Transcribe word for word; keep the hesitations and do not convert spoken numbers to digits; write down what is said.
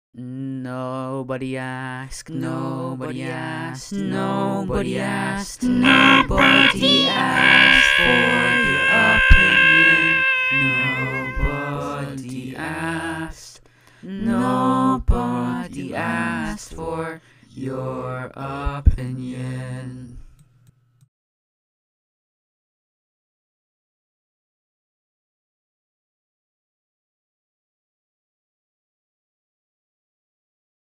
Nobody asked, nobody asked, nobody asked, nobody asked for your opinion. Nobody asked, nobody asked for your opinion.